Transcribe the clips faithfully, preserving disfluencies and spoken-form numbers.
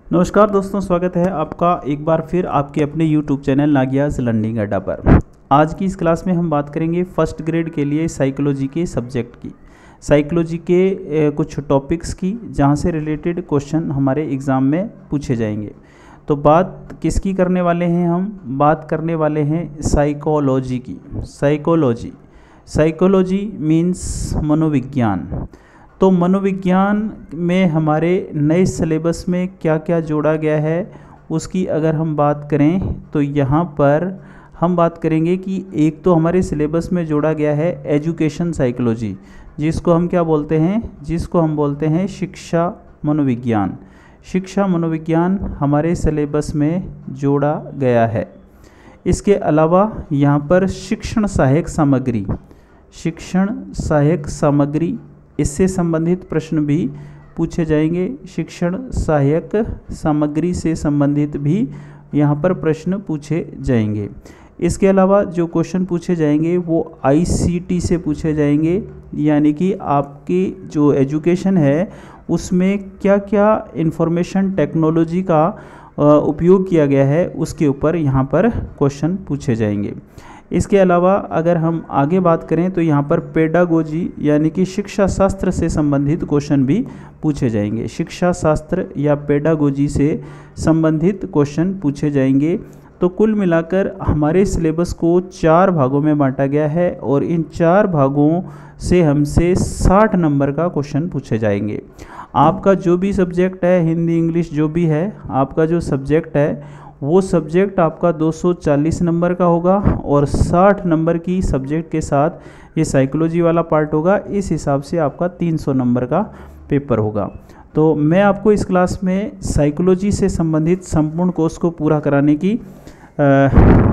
नमस्कार दोस्तों, स्वागत है आपका एक बार फिर आपके अपने यूट्यूब चैनल नागियाज़ लर्निंग अड्डा पर। आज की इस क्लास में हम बात करेंगे फर्स्ट ग्रेड के लिए साइकोलॉजी के सब्जेक्ट की, साइकोलॉजी के ए, कुछ टॉपिक्स की जहां से रिलेटेड क्वेश्चन हमारे एग्ज़ाम में पूछे जाएंगे। तो बात किसकी करने वाले हैं? हम बात करने वाले हैं साइकोलॉजी की। साइकोलॉजी साइकोलॉजी मीन्स मनोविज्ञान। तो मनोविज्ञान में हमारे नए सिलेबस में क्या क्या जोड़ा गया है उसकी अगर हम बात करें तो यहाँ पर हम बात करेंगे कि एक तो हमारे सिलेबस में जोड़ा गया है एजुकेशन साइकोलॉजी, जिसको हम क्या बोलते हैं जिसको हम बोलते हैं शिक्षा मनोविज्ञान। शिक्षा मनोविज्ञान हमारे सिलेबस में जोड़ा गया है। इसके अलावा यहाँ पर शिक्षण सहायक सामग्री शिक्षण सहायक सामग्री इससे संबंधित प्रश्न भी पूछे जाएंगे। शिक्षण सहायक सामग्री से संबंधित भी यहाँ पर प्रश्न पूछे जाएंगे। इसके अलावा जो क्वेश्चन पूछे जाएंगे वो आईसीटी से पूछे जाएंगे, यानी कि आपकी जो एजुकेशन है उसमें क्या क्या इंफॉर्मेशन टेक्नोलॉजी का उपयोग किया गया है उसके ऊपर यहाँ पर क्वेश्चन पूछे जाएंगे। इसके अलावा अगर हम आगे बात करें तो यहाँ पर पेडागोजी यानी कि शिक्षा शास्त्र से संबंधित क्वेश्चन भी पूछे जाएंगे। शिक्षा शास्त्र या पेडागोजी से संबंधित क्वेश्चन पूछे जाएंगे। तो कुल मिलाकर हमारे सिलेबस को चार भागों में बांटा गया है और इन चार भागों से हमसे साठ नंबर का क्वेश्चन पूछे जाएंगे। आपका जो भी सब्जेक्ट है, हिंदी इंग्लिश जो भी है, आपका जो सब्जेक्ट है वो सब्जेक्ट आपका दो सौ चालीस नंबर का होगा और साठ नंबर की सब्जेक्ट के साथ ये साइकोलॉजी वाला पार्ट होगा। इस हिसाब से आपका तीन सौ नंबर का पेपर होगा। तो मैं आपको इस क्लास में साइकोलॉजी से संबंधित संपूर्ण कोर्स को पूरा कराने की आ,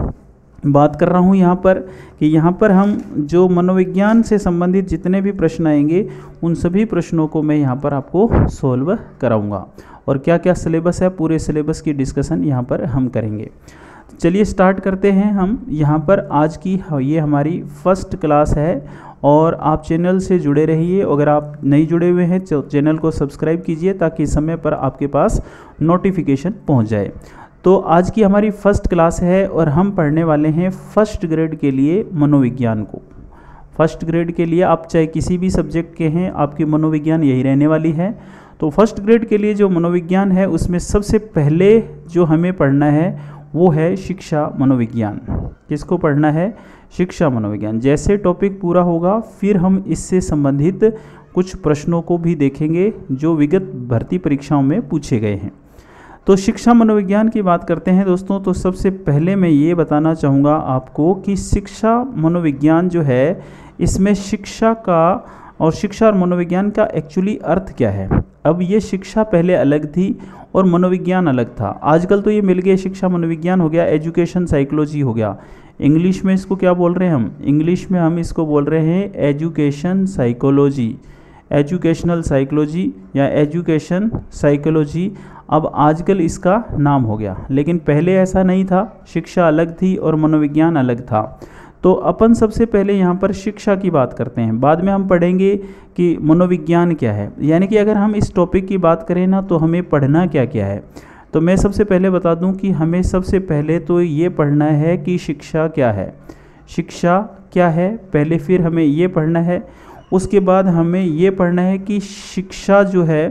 बात कर रहा हूँ यहाँ पर कि यहाँ पर हम जो मनोविज्ञान से संबंधित जितने भी प्रश्न आएंगे उन सभी प्रश्नों को मैं यहाँ पर आपको सॉल्व कराऊंगा और क्या क्या सिलेबस है पूरे सिलेबस की डिस्कशन यहाँ पर हम करेंगे। चलिए स्टार्ट करते हैं। हम यहाँ पर आज की ये हमारी फर्स्ट क्लास है और आप चैनल से जुड़े रहिए। अगर आप नहीं जुड़े हुए हैं तो चैनल को सब्सक्राइब कीजिए ताकि समय पर आपके पास नोटिफिकेशन पहुँच जाए। तो आज की हमारी फर्स्ट क्लास है और हम पढ़ने वाले हैं फर्स्ट ग्रेड के लिए मनोविज्ञान को। फर्स्ट ग्रेड के लिए आप चाहे किसी भी सब्जेक्ट के हैं, आपकी मनोविज्ञान यही रहने वाली है। तो फर्स्ट ग्रेड के लिए जो मनोविज्ञान है उसमें सबसे पहले जो हमें पढ़ना है वो है शिक्षा मनोविज्ञान। किसको पढ़ना है? शिक्षा मनोविज्ञान। जैसे टॉपिक पूरा होगा फिर हम इससे संबंधित कुछ प्रश्नों को भी देखेंगे जो विगत भर्ती परीक्षाओं में पूछे गए हैं। तो शिक्षा मनोविज्ञान की बात करते हैं दोस्तों। तो सबसे पहले मैं ये बताना चाहूँगा आपको कि शिक्षा मनोविज्ञान जो है इसमें शिक्षा का और शिक्षा और मनोविज्ञान का एक्चुअली अर्थ क्या है। अब ये शिक्षा पहले अलग थी और मनोविज्ञान अलग था। आजकल तो ये मिल गए, शिक्षा मनोविज्ञान हो गया, एजुकेशन साइकोलॉजी हो गया। इंग्लिश में इसको क्या बोल रहे हैं हम? इंग्लिश में हम इसको बोल रहे हैं एजुकेशन साइकोलॉजी, एजुकेशनल साइकोलॉजी या एजुकेशन साइकोलॉजी। अब आजकल इसका नाम हो गया, लेकिन पहले ऐसा नहीं था। शिक्षा अलग थी और मनोविज्ञान अलग था। तो अपन सबसे पहले यहाँ पर शिक्षा की बात करते हैं, बाद में हम पढ़ेंगे कि मनोविज्ञान क्या है। यानी कि अगर हम इस टॉपिक की बात करें ना तो हमें पढ़ना क्या क्या है। तो मैं सबसे पहले बता दूं कि हमें सबसे पहले तो ये पढ़ना है कि शिक्षा क्या है। शिक्षा क्या है पहले, फिर हमें ये पढ़ना है। उसके बाद हमें ये पढ़ना है कि शिक्षा जो है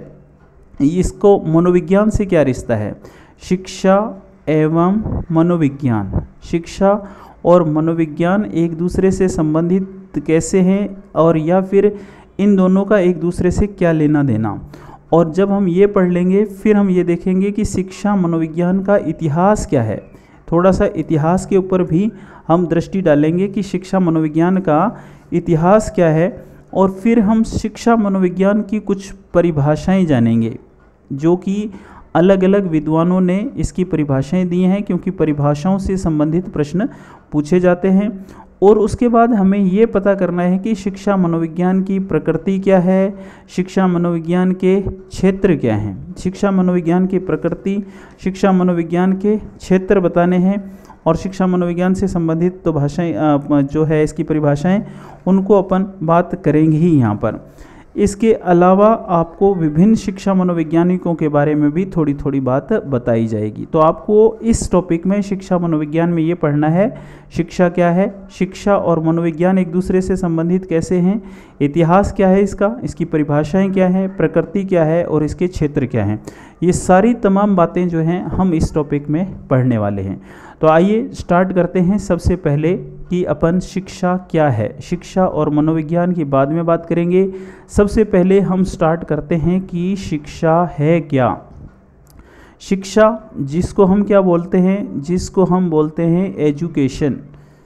इसको मनोविज्ञान से क्या रिश्ता है। शिक्षा एवं मनोविज्ञान, शिक्षा और मनोविज्ञान एक दूसरे से संबंधित कैसे हैं और या फिर इन दोनों का एक दूसरे से क्या लेना देना। और जब हम ये पढ़ लेंगे फिर हम ये देखेंगे कि शिक्षा मनोविज्ञान का इतिहास क्या है। थोड़ा सा इतिहास के ऊपर भी हम दृष्टि डालेंगे कि शिक्षा मनोविज्ञान का इतिहास क्या है। और फिर हम शिक्षा मनोविज्ञान की कुछ परिभाषाएं जानेंगे जो कि अलग अलग विद्वानों ने इसकी परिभाषाएं दी हैं, क्योंकि परिभाषाओं से संबंधित प्रश्न पूछे जाते हैं। और उसके बाद हमें ये पता करना है कि शिक्षा मनोविज्ञान की प्रकृति क्या है, शिक्षा मनोविज्ञान के क्षेत्र क्या हैं। शिक्षा मनोविज्ञान की प्रकृति, शिक्षा मनोविज्ञान के क्षेत्र बताने हैं और शिक्षा मनोविज्ञान से संबंधित तो भाषाएं जो है इसकी परिभाषाएं उनको अपन बात करेंगे ही यहाँ पर। इसके अलावा आपको विभिन्न शिक्षा मनोवैज्ञानिकों के बारे में भी थोड़ी थोड़ी बात बताई जाएगी। तो आपको इस टॉपिक में शिक्षा मनोविज्ञान में ये पढ़ना है, शिक्षा क्या है, शिक्षा और मनोविज्ञान एक दूसरे से संबंधित कैसे हैं, इतिहास क्या है इसका, इसकी परिभाषाएं क्या हैं, प्रकृति क्या है और इसके क्षेत्र क्या हैं। ये सारी तमाम बातें जो हैं हम इस टॉपिक में पढ़ने वाले हैं। तो आइए स्टार्ट करते हैं। सबसे पहले कि अपन शिक्षा क्या है, शिक्षा और मनोविज्ञान की बाद में बात करेंगे। सबसे पहले हम स्टार्ट करते हैं कि शिक्षा है क्या। शिक्षा जिसको हम क्या बोलते हैं, जिसको हम बोलते हैं एजुकेशन।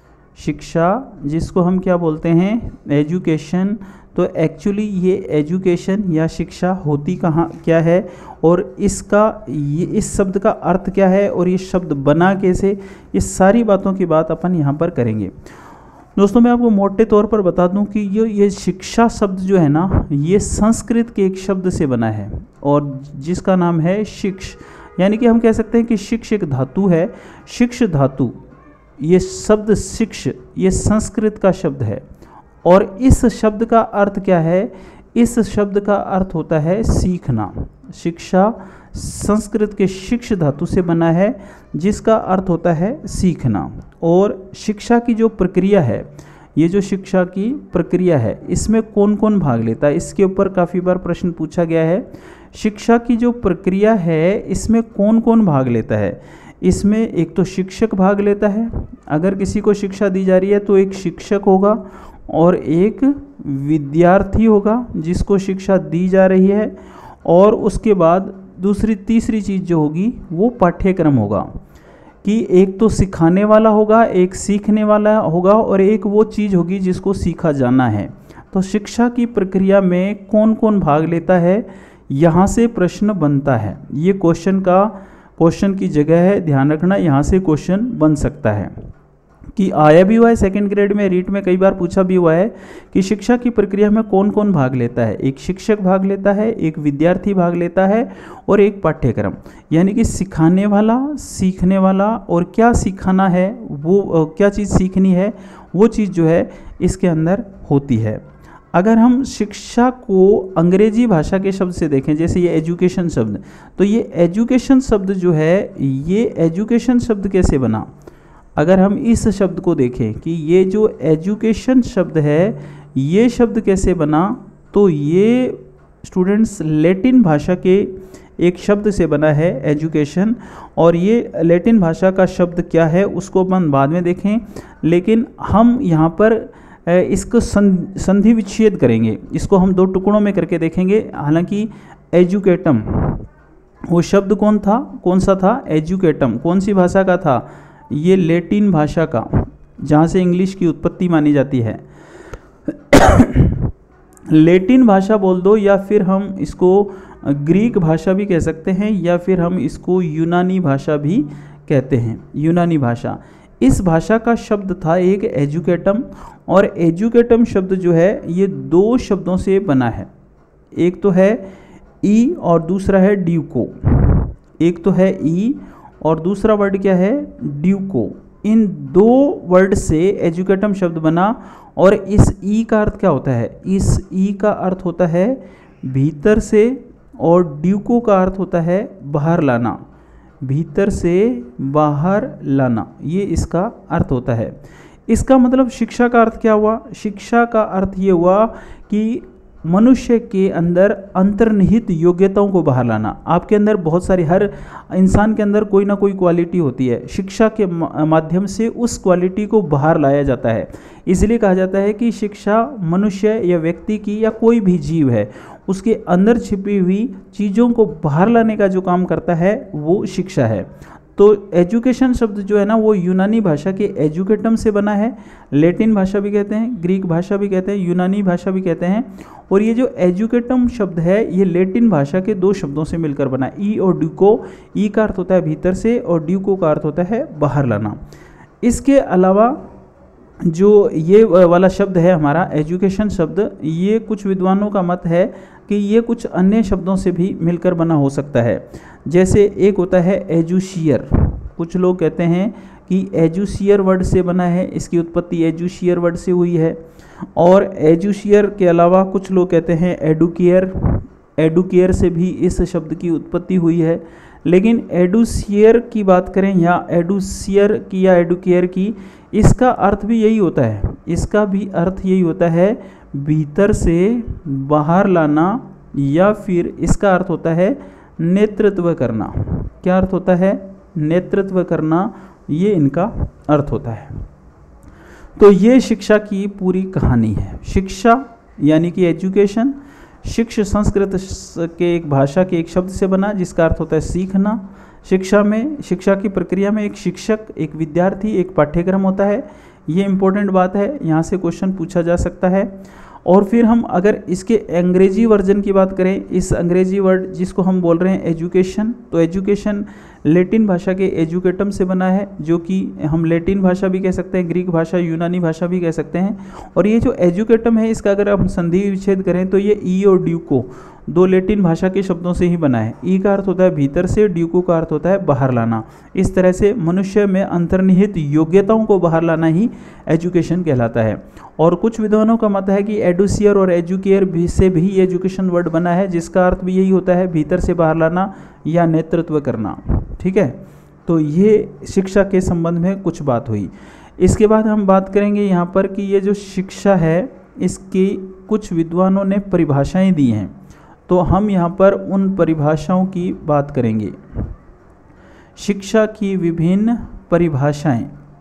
शिक्षा जिसको हम क्या बोलते हैं, एजुकेशन। तो एक्चुअली ये एजुकेशन या शिक्षा होती कहाँ क्या है और इसका ये इस शब्द का अर्थ क्या है और ये शब्द बना कैसे, ये सारी बातों की बात अपन यहाँ पर करेंगे। दोस्तों मैं आपको मोटे तौर पर बता दूं कि ये ये शिक्षा शब्द जो है ना, ये संस्कृत के एक शब्द से बना है और जिसका नाम है शिक्ष। यानी कि हम कह सकते हैं कि शिक्ष एक धातु है। शिक्ष धातु, ये शब्द शिक्ष ये संस्कृत का शब्द है और इस शब्द का अर्थ क्या है, इस शब्द का अर्थ होता है सीखना। शिक्षा संस्कृत के शिक्ष धातु से बना है जिसका अर्थ होता है सीखना। और शिक्षा की जो प्रक्रिया है, ये जो शिक्षा की प्रक्रिया है इसमें कौन कौन भाग लेता है, इसके ऊपर काफ़ी बार प्रश्न पूछा गया है। शिक्षा की जो प्रक्रिया है इसमें कौन कौन भाग लेता है। इसमें एक तो शिक्षक भाग लेता है, अगर किसी को शिक्षा दी जा रही है तो एक शिक्षक होगा और एक विद्यार्थी होगा जिसको शिक्षा दी जा रही है, और उसके बाद दूसरी तीसरी चीज़ जो होगी वो पाठ्यक्रम होगा कि एक तो सिखाने वाला होगा, एक सीखने वाला होगा और एक वो चीज़ होगी जिसको सीखा जाना है। तो शिक्षा की प्रक्रिया में कौन कौन भाग लेता है, यहाँ से प्रश्न बनता है। ये क्वेश्चन का क्वेश्चन की जगह है, ध्यान रखना, यहाँ से क्वेश्चन बन सकता है कि आया भी हुआ है सेकंड ग्रेड में, रीट में कई बार पूछा भी हुआ है कि शिक्षा की प्रक्रिया में कौन कौन भाग लेता है। एक शिक्षक भाग लेता है, एक विद्यार्थी भाग लेता है और एक पाठ्यक्रम। यानी कि सिखाने वाला, सीखने वाला और क्या सिखाना है, वो क्या चीज़ सीखनी है, वो चीज़ जो है इसके अंदर होती है। अगर हम शिक्षा को अंग्रेजी भाषा के शब्द से देखें, जैसे ये एजुकेशन शब्द, तो ये एजुकेशन शब्द जो है, ये एजुकेशन शब्द कैसे बना। अगर हम इस शब्द को देखें कि ये जो एजुकेशन शब्द है ये शब्द कैसे बना, तो ये स्टूडेंट्स लैटिन भाषा के एक शब्द से बना है एजुकेशन। और ये लैटिन भाषा का शब्द क्या है उसको अपन बाद में देखें, लेकिन हम यहाँ पर इसको संधि विच्छेद करेंगे, इसको हम दो टुकड़ों में करके देखेंगे। हालांकि एजुकेटम वो शब्द कौन था, कौन सा था, एजुकेटम कौन सी भाषा का था, ये लैटिन भाषा का, जहाँ से इंग्लिश की उत्पत्ति मानी जाती है। लैटिन भाषा बोल दो या फिर हम इसको ग्रीक भाषा भी कह सकते हैं या फिर हम इसको यूनानी भाषा भी कहते हैं। यूनानी भाषा, इस भाषा का शब्द था एक एजुकेटम, और एजुकेटम शब्द जो है ये दो शब्दों से बना है। एक तो है ई और दूसरा है ड्यूको। एक तो है ई और दूसरा वर्ड क्या है, ड्यूको। इन दो वर्ड से एजुकेटम शब्द बना। और इस ई का अर्थ क्या होता है, इस ई का अर्थ होता है भीतर से, और ड्यूको का अर्थ होता है बाहर लाना, भीतर से बाहर लाना, ये इसका अर्थ होता है। इसका मतलब शिक्षा का अर्थ क्या हुआ, शिक्षा का अर्थ ये हुआ कि मनुष्य के अंदर अंतर्निहित योग्यताओं को बाहर लाना। आपके अंदर बहुत सारी, हर इंसान के अंदर कोई ना कोई क्वालिटी होती है, शिक्षा के माध्यम से उस क्वालिटी को बाहर लाया जाता है। इसलिए कहा जाता है कि शिक्षा मनुष्य या व्यक्ति की या कोई भी जीव है उसके अंदर छिपी हुई चीज़ों को बाहर लाने का जो काम करता है वो शिक्षा है। तो एजुकेशन शब्द जो है ना वो यूनानी भाषा के एजुकेटम से बना है। लैटिन भाषा भी कहते हैं, ग्रीक भाषा भी कहते हैं, यूनानी भाषा भी कहते हैं। और ये जो एजुकेटम शब्द है ये लैटिन भाषा के दो शब्दों से मिलकर बना है, ई और ड्यूको। ई का अर्थ होता है भीतर से और ड्यूको का अर्थ होता है बाहर लाना। इसके अलावा जो ये वाला शब्द है हमारा एजुकेशन शब्द, ये कुछ विद्वानों का मत है कि ये कुछ अन्य शब्दों से भी मिलकर बना हो सकता है। जैसे एक होता है एजुशियर, कुछ लोग कहते हैं कि एजुशियर वर्ड से बना है, इसकी उत्पत्ति एजुशियर वर्ड से हुई है। और एजुशियर के अलावा कुछ लोग कहते हैं एडुकेयर, एडुकेयर से भी इस शब्द की उत्पत्ति हुई है। लेकिन एडुशियर की बात करें या एडुशियर की या एडुकेयर की, इसका अर्थ भी यही होता है, इसका भी अर्थ यही होता है भीतर से बाहर लाना, या फिर इसका अर्थ होता है नेतृत्व करना। क्या अर्थ होता है? नेतृत्व करना, ये इनका अर्थ होता है। तो ये शिक्षा की पूरी कहानी है। शिक्षा यानी कि एजुकेशन, शिक्ष संस्कृत के एक भाषा के एक शब्द से बना जिसका अर्थ होता है सीखना। शिक्षा में, शिक्षा की प्रक्रिया में एक शिक्षक, एक विद्यार्थी, एक पाठ्यक्रम होता है। ये इंपॉर्टेंट बात है, यहाँ से क्वेश्चन पूछा जा सकता है। और फिर हम अगर इसके अंग्रेजी वर्जन की बात करें, इस अंग्रेजी वर्ड जिसको हम बोल रहे हैं एजुकेशन, तो एजुकेशन लैटिन भाषा के एजुकेटम से बना है, जो कि हम लैटिन भाषा भी कह सकते हैं, ग्रीक भाषा, यूनानी भाषा भी कह सकते हैं। और ये जो एजुकेटम है, इसका अगर हम संधि विच्छेद करें तो ये ई और ड्यूको दो लैटिन भाषा के शब्दों से ही बना है। ई का अर्थ होता है भीतर से, ड्यूको का अर्थ होता है बाहर लाना। इस तरह से मनुष्य में अंतर्निहित योग्यताओं को बाहर लाना ही एजुकेशन कहलाता है। और कुछ विद्वानों का मत है कि एडुसियर और एजुकेयर भी से भी एजुकेशन वर्ड बना है, जिसका अर्थ भी यही होता है भीतर से बाहर लाना या नेतृत्व करना। ठीक है, तो ये शिक्षा के संबंध में कुछ बात हुई। इसके बाद हम बात करेंगे यहाँ पर कि ये जो शिक्षा है, इसकी कुछ विद्वानों ने परिभाषाएं दी हैं, तो हम यहाँ पर उन परिभाषाओं की बात करेंगे। शिक्षा की विभिन्न परिभाषाएं।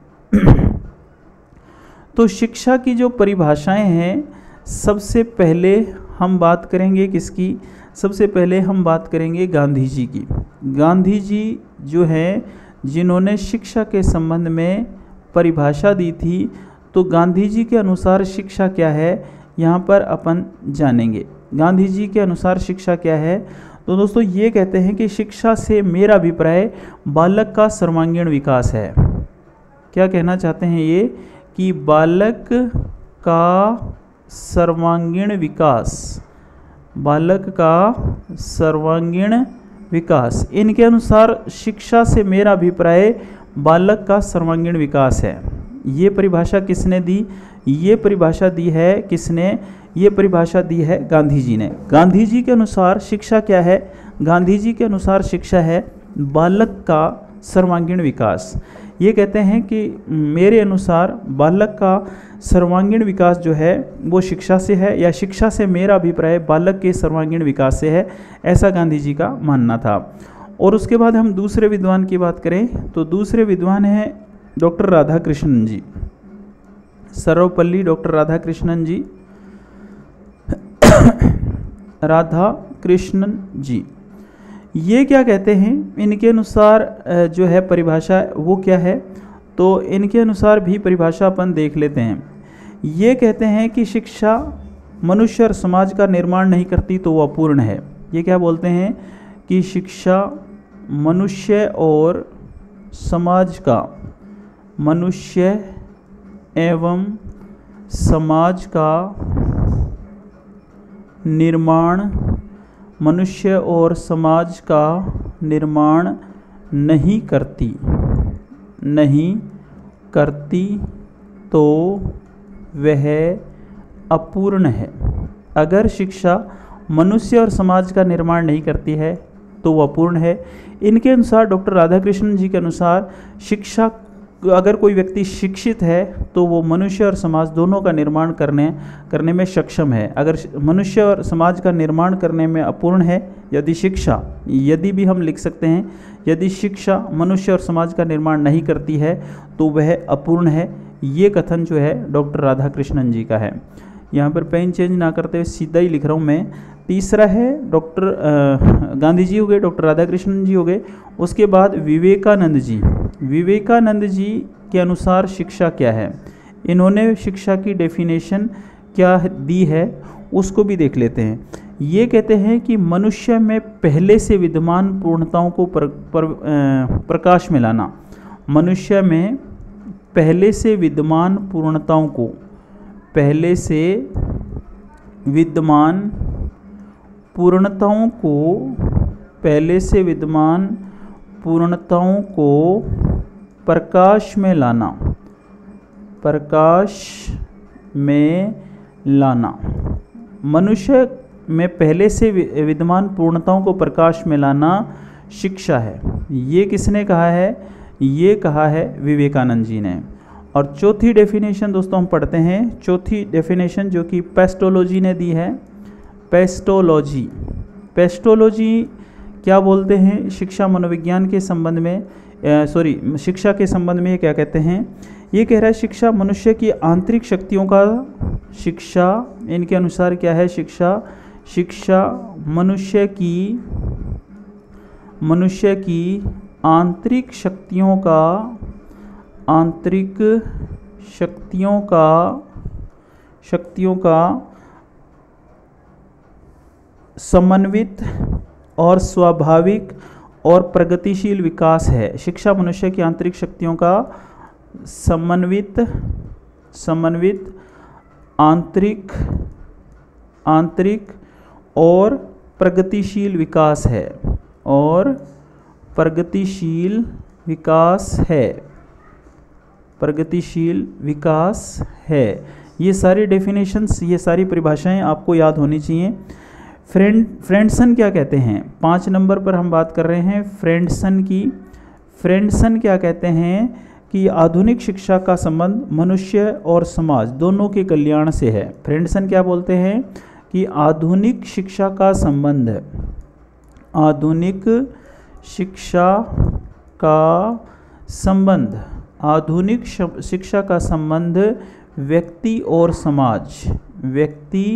तो शिक्षा की जो परिभाषाएं हैं, सबसे पहले हम बात करेंगे किसकी? सबसे पहले हम बात करेंगे गांधी जी की। गांधी जी जो हैं, जिन्होंने शिक्षा के संबंध में परिभाषा दी थी, तो गांधी जी के अनुसार शिक्षा क्या है, यहाँ पर अपन जानेंगे। गांधी जी के अनुसार शिक्षा क्या है? तो दोस्तों ये कहते हैं कि शिक्षा से मेरा अभिप्राय बालक का सर्वांगीण विकास है। क्या कहना चाहते हैं ये? कि बालक का सर्वांगीण विकास, बालक का सर्वांगीण विकास, इनके अनुसार शिक्षा से मेरा अभिप्राय बालक का सर्वांगीण विकास है। ये परिभाषा किसने दी? ये परिभाषा दी है किसने? ये परिभाषा दी है गांधी जी ने। गांधी जी के अनुसार शिक्षा क्या है? गांधी जी के अनुसार शिक्षा है बालक का सर्वांगीण विकास। ये कहते हैं कि मेरे अनुसार बालक का सर्वांगीण विकास जो है वो शिक्षा से है, या शिक्षा से मेरा अभिप्राय बालक के सर्वांगीण विकास से है, ऐसा गांधी जी का मानना था। और उसके बाद हम दूसरे विद्वान की बात करें, तो दूसरे विद्वान हैं doctor Radhakrishnan ji, Sarvepalli doctor Radhakrishnan ji, Radhakrishnan ji. ये क्या कहते हैं? इनके अनुसार जो है परिभाषा वो क्या है? तो इनके अनुसार भी परिभाषा अपन देख लेते हैं। ये कहते हैं कि शिक्षा मनुष्य और समाज का निर्माण नहीं करती तो वो अपूर्ण है। ये क्या बोलते हैं? कि शिक्षा मनुष्य और समाज का, मनुष्य एवं समाज का निर्माण, मनुष्य और समाज का निर्माण नहीं करती, नहीं करती तो वह अपूर्ण है। अगर शिक्षा मनुष्य और समाज का निर्माण नहीं करती है तो वह अपूर्ण है। इनके अनुसार, डॉक्टर राधाकृष्णन जी के अनुसार, शिक्षा, अगर कोई व्यक्ति शिक्षित है तो वो मनुष्य और समाज दोनों का निर्माण करने करने में सक्षम है। अगर मनुष्य और समाज का निर्माण करने में अपूर्ण है, यदि शिक्षा, यदि भी हम लिख सकते हैं, यदि शिक्षा मनुष्य और समाज का निर्माण नहीं करती है तो वह अपूर्ण है। ये कथन जो है डॉक्टर राधाकृष्णन जी का है। यहाँ पर पेन चेंज ना करते हुए सीधा ही लिख रहा हूँ मैं। तीसरा है डॉक्टर गांधी जी हो गए, डॉक्टर राधाकृष्णन जी हो गए। उसके बाद विवेकानंद जी। विवेकानंद जी के अनुसार शिक्षा क्या है? इन्होंने शिक्षा की डेफिनेशन क्या दी है उसको भी देख लेते हैं। ये कहते हैं कि मनुष्य में पहले से विद्यमान पूर्णताओं को पर, पर, प्रकाश में लाना। मनुष्य में पहले से विद्यमान पूर्णताओं को, पहले से विद्यमान पूर्णताओं को, पहले से विद्यमान पूर्णताओं को प्रकाश में लाना, प्रकाश में लाना। मनुष्य में पहले से विद्यमान पूर्णताओं को प्रकाश में लाना शिक्षा है। ये किसने कहा है? ये कहा है विवेकानंद जी ने। और चौथी डेफिनेशन दोस्तों हम पढ़ते हैं, चौथी डेफिनेशन जो कि पेस्टोलॉजी ने दी है। पेस्टोलॉजी, पेस्टोलॉजी क्या बोलते हैं? शिक्षा मनोविज्ञान के संबंध में, सॉरी शिक्षा के संबंध में ये क्या कहते हैं? ये कह रहा है शिक्षा मनुष्य की आंतरिक शक्तियों का, शिक्षा इनके अनुसार क्या है? शिक्षा शिक्षा मनुष्य की मनुष्य की आंतरिक शक्तियों का आंतरिक शक्तियों का शक्तियों का समन्वित और स्वाभाविक और प्रगतिशील विकास है। शिक्षा मनुष्य की आंतरिक शक्तियों का समन्वित समन्वित आंतरिक आंतरिक और प्रगतिशील विकास है और प्रगतिशील विकास है प्रगतिशील विकास है। ये सारी डेफिनेशंस, ये सारी परिभाषाएं आपको याद होनी चाहिए। फ्रेंड फ्रेंडसन क्या कहते हैं? पाँच नंबर पर हम बात कर रहे हैं फ्रेंडसन की। फ्रेंडसन क्या कहते हैं कि आधुनिक शिक्षा का संबंध मनुष्य और समाज दोनों के कल्याण से है। फ्रेंडसन क्या बोलते हैं कि आधुनिक शिक्षा का संबंध आधुनिक शिक्षा का संबंध आधुनिक शिक्षा का संबंध व्यक्ति और समाज व्यक्ति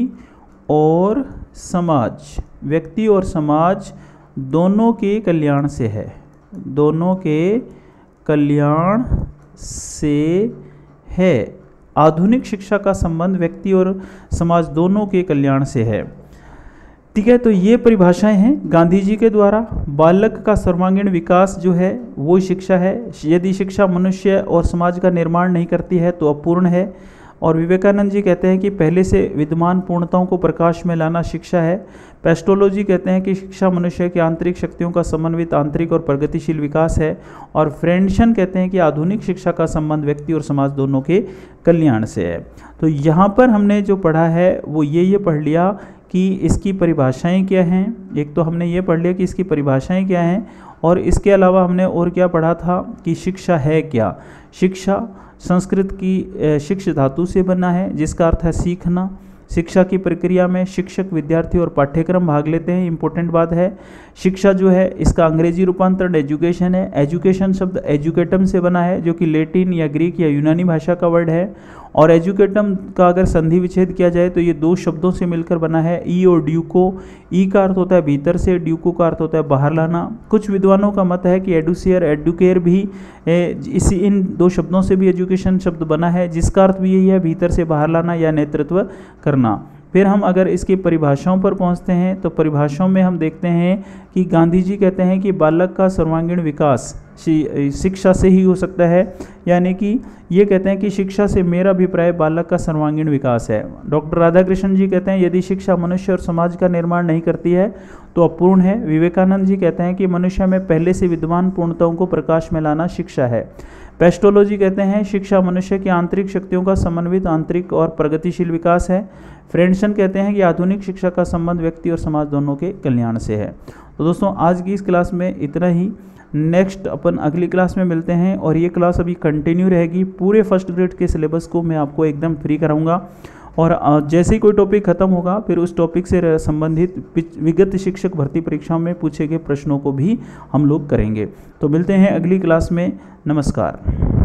और समाज व्यक्ति और समाज दोनों के कल्याण से है दोनों के कल्याण से है। आधुनिक शिक्षा का संबंध व्यक्ति और समाज दोनों के कल्याण से है। ठीक है, तो ये परिभाषाएं हैं गांधी जी के द्वारा। बालक का सर्वांगीण विकास जो है वो शिक्षा है। यदि शिक्षा मनुष्य और समाज का निर्माण नहीं करती है तो अपूर्ण है। और विवेकानंद जी कहते हैं कि पहले से विद्यमान पूर्णताओं को प्रकाश में लाना शिक्षा है। पेस्टोलॉजी कहते हैं कि शिक्षा मनुष्य की आंतरिक शक्तियों का समन्वित आंतरिक और प्रगतिशील विकास है। और फ्रेंडसन कहते हैं कि आधुनिक शिक्षा का संबंध व्यक्ति और समाज दोनों के कल्याण से है। तो यहाँ पर हमने जो पढ़ा है वो ये ये पढ़ लिया कि इसकी परिभाषाएं क्या हैं। एक तो हमने ये पढ़ लिया कि इसकी परिभाषाएं क्या हैं, और इसके अलावा हमने और क्या पढ़ा था कि शिक्षा है क्या। शिक्षा संस्कृत की शिक्ष धातु से बना है जिसका अर्थ है सीखना। शिक्षा की प्रक्रिया में शिक्षक, विद्यार्थी और पाठ्यक्रम भाग लेते हैं। इंपॉर्टेंट बात है, शिक्षा जो है इसका अंग्रेजी रूपांतरण एजुकेशन है। एजुकेशन शब्द एजुकेटम से बना है जो कि लैटिन या ग्रीक या यूनानी भाषा का वर्ड है। और एजुकेटम का अगर संधि विच्छेद किया जाए तो ये दो शब्दों से मिलकर बना है, ई और ड्यूको। ई का अर्थ होता है भीतर से, ड्यूको का अर्थ होता है बाहर लाना। कुछ विद्वानों का मत है कि एडुसियर, एडुकेयर भी इसी इन दो शब्दों से भी एजुकेशन शब्द बना है जिसका अर्थ भी यही है, भीतर से बाहर लाना या नेतृत्व करना। फिर हम अगर इसकी परिभाषाओं पर पहुंचते हैं तो परिभाषाओं में हम देखते हैं कि गांधी जी कहते हैं कि बालक का सर्वांगीण विकास शिक्षा से ही हो सकता है। यानी कि ये कहते हैं कि शिक्षा से मेरा अभिप्राय बालक का सर्वांगीण विकास है। डॉक्टर राधाकृष्णन जी कहते हैं यदि शिक्षा मनुष्य और समाज का निर्माण नहीं करती है तो अपूर्ण है। विवेकानंद जी कहते हैं कि मनुष्य में पहले से विद्यमान पूर्णताओं को प्रकाश में लाना शिक्षा है। पेस्टोलॉजी कहते हैं शिक्षा मनुष्य की आंतरिक शक्तियों का समन्वित आंतरिक और प्रगतिशील विकास है। फ्रेंडसन कहते हैं कि आधुनिक शिक्षा का संबंध व्यक्ति और समाज दोनों के कल्याण से है। तो दोस्तों आज की इस क्लास में इतना ही। नेक्स्ट अपन अगली क्लास में मिलते हैं और ये क्लास अभी कंटिन्यू रहेगी। पूरे फर्स्ट ग्रेड के सिलेबस को मैं आपको एकदम फ्री कराऊंगा और जैसे ही कोई टॉपिक खत्म होगा फिर उस टॉपिक से संबंधित विगत शिक्षक भर्ती परीक्षाओं में पूछे गए प्रश्नों को भी हम लोग करेंगे। तो मिलते हैं अगली क्लास में। नमस्कार।